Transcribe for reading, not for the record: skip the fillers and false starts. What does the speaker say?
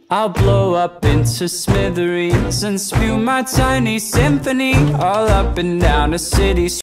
I'll blow up into smithereens and spew my tiny symphony all up and down a city street.